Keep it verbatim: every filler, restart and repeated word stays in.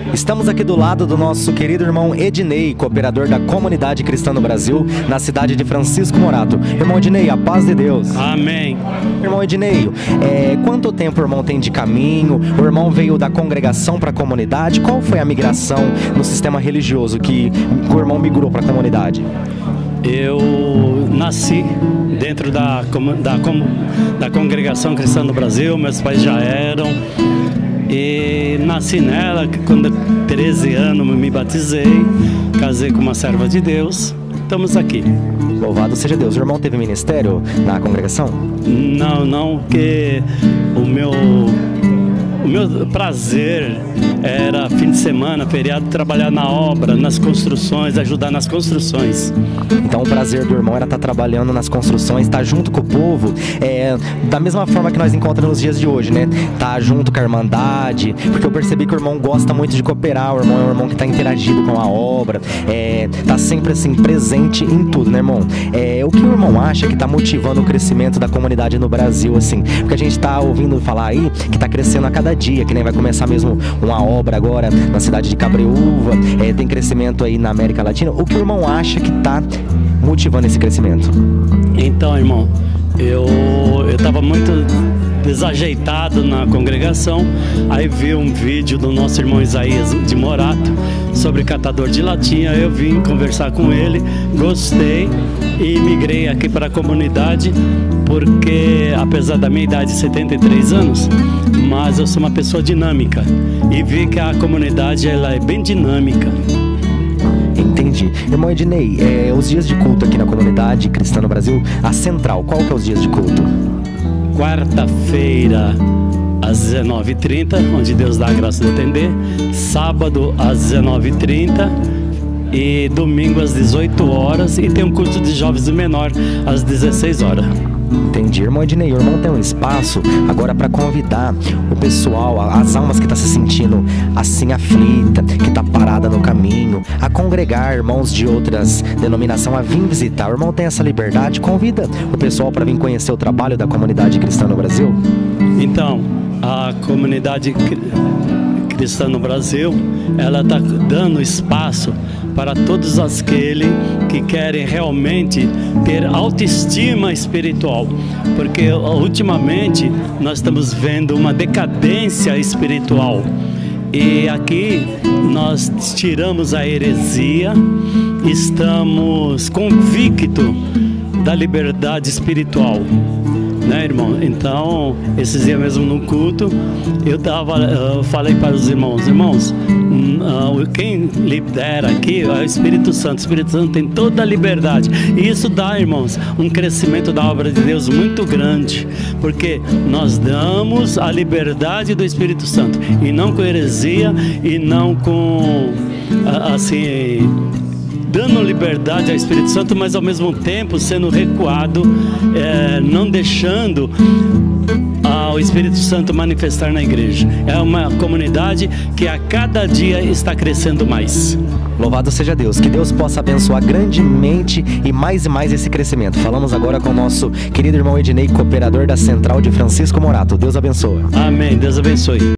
Estamos aqui do lado do nosso querido irmão Ednei, cooperador da Comunidade Cristã no Brasil, na cidade de Francisco Morato. Irmão Ednei, a paz de Deus. Amém. Irmão Ednei, é, quanto tempo o irmão tem de caminho? O irmão veio da congregação para a comunidade? Qual foi a migração no sistema religioso que o irmão migrou para a comunidade? Eu nasci dentro da, da, da Congregação Cristã no Brasil, meus pais já eram, e nasci nela. Quando treze anos me batizei, casei com uma serva de Deus, estamos aqui. Louvado seja Deus. O irmão teve ministério na congregação? Não, não, porque o meu, o meu prazer era fim de semana, feriado, trabalhar na obra, nas construções, ajudar nas construções. Então o prazer do irmão era estar trabalhando nas construções, estar junto com o povo, é, da mesma forma que nós encontramos nos dias de hoje, né? Estar junto com a irmandade, porque eu percebi que o irmão gosta muito de cooperar, o irmão é um irmão que está interagido com a obra, é, tá sempre assim, presente em tudo, né, irmão? É, o que o irmão acha que está motivando o crescimento da comunidade no Brasil, assim? Porque a gente está ouvindo falar aí que está crescendo a cada dia, que nem vai começar mesmo uma obra agora na cidade de Cabreúva, é, tem crescimento aí na América Latina. O que o irmão acha que está motivando esse crescimento? Então, irmão, eu eu estava muito desajeitado na congregação, aí vi um vídeo do nosso irmão Isaías de Morato sobre catador de latinha. Eu vim conversar com ele, gostei e migrei aqui para a comunidade, porque apesar da minha idade de setenta e três anos, mas eu sou uma pessoa dinâmica e vi que a comunidade ela é bem dinâmica. Entendi. Irmão Ednei, é, os dias de culto aqui na comunidade cristã no Brasil, a central, qual que é os dias de culto? Quarta-feira às dezenove e trinta, onde Deus dá a graça de atender. Sábado às dezenove e trinta e domingo às dezoito horas. E tem um culto de jovens e menor às dezesseis horas. Entendi. Irmão Ednei, o irmão tem um espaço agora para convidar o pessoal, as almas que estão se sentindo assim aflita, que está parada no caminho, a congregar, irmãos de outras denominações a vir visitar. O irmão tem essa liberdade, convida o pessoal para vir conhecer o trabalho da comunidade cristã no Brasil? Então, a comunidade cristã no Brasil, ela está dando espaço para todos aqueles que querem realmente ter autoestima espiritual, porque ultimamente nós estamos vendo uma decadência espiritual, e aqui nós tiramos a heresia, estamos convictos da liberdade espiritual, né, irmão? Então, esses dias mesmo no culto, eu, tava, eu falei para os irmãos, irmãos, uh, quem lidera aqui é o Espírito Santo. O Espírito Santo tem toda a liberdade. E isso dá, irmãos, um crescimento da obra de Deus muito grande, porque nós damos a liberdade do Espírito Santo, e não com heresia, e não com, assim, dando liberdade ao Espírito Santo, mas ao mesmo tempo sendo recuado, é, não deixando o Espírito Santo manifestar na igreja. É uma comunidade que a cada dia está crescendo mais. Louvado seja Deus, que Deus possa abençoar grandemente e mais e mais esse crescimento. Falamos agora com o nosso querido irmão Ednei, cooperador da Central de Francisco Morato. Deus abençoe. Amém, Deus abençoe.